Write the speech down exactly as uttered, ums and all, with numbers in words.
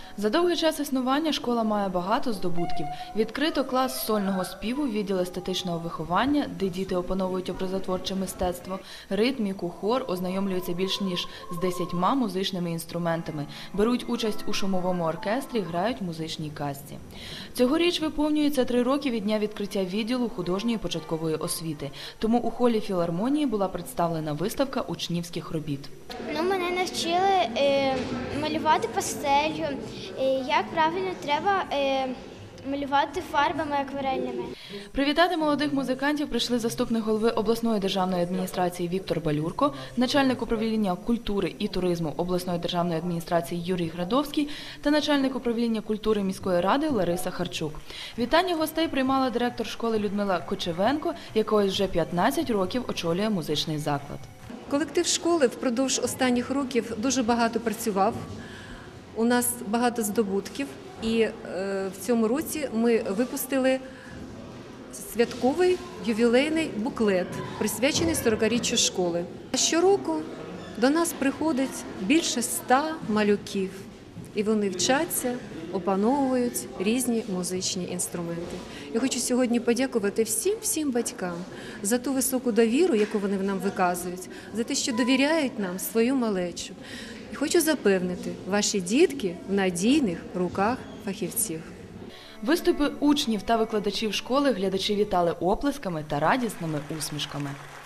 За довгий час існування школа має багато здобутків. Відкрито клас сольного співу, відділ естетичного виховання, де діти опановують образотворче мистецтво, ритміку, хор, ознайомлюються більш ніж з десятьма музичними інструментами, беруть участь у шумовому оркестрі, грають музичній казці. Цьогоріч виповнюється три роки від дня відкриття відділу художньої початкової освіти. Тому у холі філармонії була представлена виставка учнівських робіт. Ну, мене навчили е, малювати пастелью, е, як правильно треба е, малювати фарбами акварельними. Привітати молодих музикантів прийшли заступник голови обласної державної адміністрації Віктор Балюрко, начальник управління культури і туризму обласної державної адміністрації Юрій Градовський та начальник управління культури міської ради Лариса Харчук. Вітання гостей приймала директор школи Людмила Кочевенко, якої вже п'ятнадцять років очолює музичний заклад. Колектив школи впродовж останніх років дуже багато працював, у нас багато здобутків, і е, в цьому році ми випустили святковий ювілейний буклет, присвячений сорокаріччю школи. Щороку до нас приходить більше ста малюків, і вони вчаться, опановують різні музичні інструменти. Я хочу сьогодні подякувати всім-всім батькам за ту високу довіру, яку вони нам виказують, за те, що довіряють нам свою малечу. І хочу запевнити, ваші дітки в надійних руках фахівців. Виступи учнів та викладачів школи глядачі вітали оплесками та радісними усмішками.